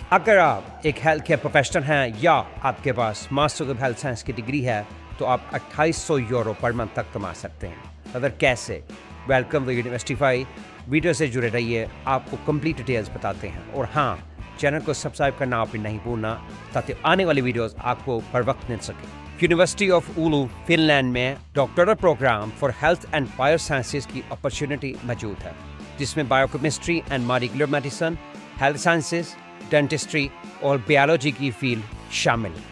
अगर आप एक हेल्थ केयर प्रोफेशनल हैं या आपके पास मास्टर ऑफ हेल्थ साइंस की डिग्री है तो आप 2800 यूरो पर मंथ तक कमा सकते हैं। अगर कैसे? Welcome to यूनिवर्सिटीफाई। वीडियो से जुड़े रहिए, आपको कंप्लीट डिटेल्स बताते हैं। और हाँ, चैनल को सब्सक्राइब करना आप नहीं भूलना ताकि आने वाली वीडियोस आपको बर वक्त मिल सके। यूनिवर्सिटी ऑफ उलू फिनलैंड में doctoral program for health and biosciences की अपॉर्चुनिटी मौजूद है, जिसमें biochemistry and molecular medicine, health sciences, dentistry और बायोलॉजी की फील्ड शामिल है।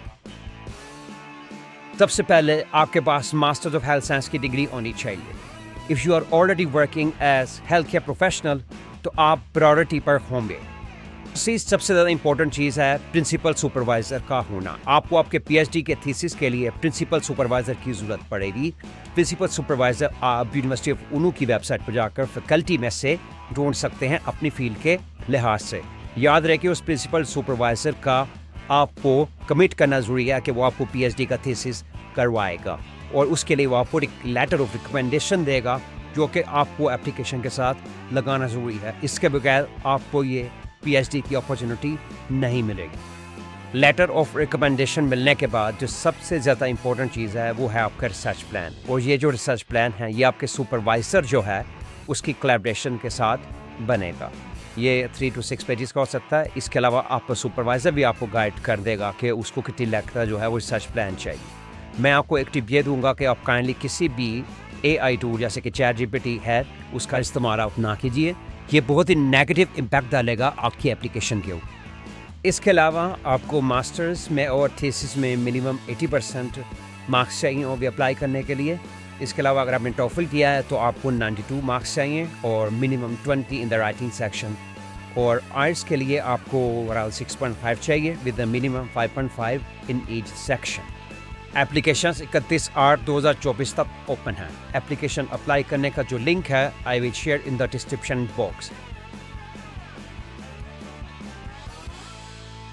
सबसे पहले आपके पास मास्टर्स ऑफ हेल्थ साइंस की डिग्री होनी चाहिए। If you are already working as health care professional तो आप प्रायोरिटी पर होंगे। सबसे ज़्यादा इंपॉर्टेंट चीज़ है प्रिंसिपल सुपरवाइज़र का होना। आपको आपके पीएचडी के थीसिस के लिए प्रिंसिपल सुपरवाइज़र की ज़रूरत पड़ेगी। प्रिंसिपल सुपरवाइज़र आप यूनिवर्सिटी ऑफ उनू की वेबसाइट पर जाकर फैकल्टी में से ढूंढ सकते हैं अपनी फील्ड के लिहाज से। याद रहे कि उस प्रिंसिपल सुपरवाइज़र का आपको कमिट करना ज़रूरी है कि वो आपको पीएचडी का थीसिस करवाएगा और उसके लिए वो आपको एक लेटर ऑफ रिकमेंडेशन देगा जो कि आपको एप्लीकेशन के साथ लगाना ज़रूरी है। इसके बगैर आपको ये पीएचडी की अपॉर्चुनिटी नहीं मिलेगी। लेटर ऑफ रिकमेंडेशन मिलने के बाद जो सबसे ज़्यादा इंपॉर्टेंट चीज़ है वो है आपका रिसर्च प्लान। और ये जो रिसर्च प्लान है ये आपके सुपरवाइज़र जो है उसकी कोलैबोरेशन के साथ बनेगा। ये 3 to 6 पेजेस का हो सकता है। इसके अलावा आपका सुपरवाइज़र भी आपको गाइड कर देगा कि उसको कितनी लाख का जो है वो रिसर्च प्लान चाहिए। मैं आपको एक टिप ये दूंगा कि आप काइंडली किसी भी AI टूल जैसे कि ChatGPT है उसका इस्तेमाल आप ना कीजिए। ये बहुत ही नेगेटिव इम्पैक्ट डालेगा आपकी एप्लीकेशन के ऊपर। इसके अलावा आपको मास्टर्स में और थीसिस में मिनिमम 80% मार्क्स चाहिए होंगे अप्लाई करने के लिए। इसके अलावा अगर आपने टॉफल किया है तो आपको 92 मार्क्स चाहिए और minimum 20 in the writing section. और आइल्स के लिए आपको ओवरऑल 6.5 चाहिए with the minimum 5.5 in each section. Applications 31/8/2024 तक ओपन है। एप्लीकेशन अप्लाई करने का जो लिंक है I will share in the description box.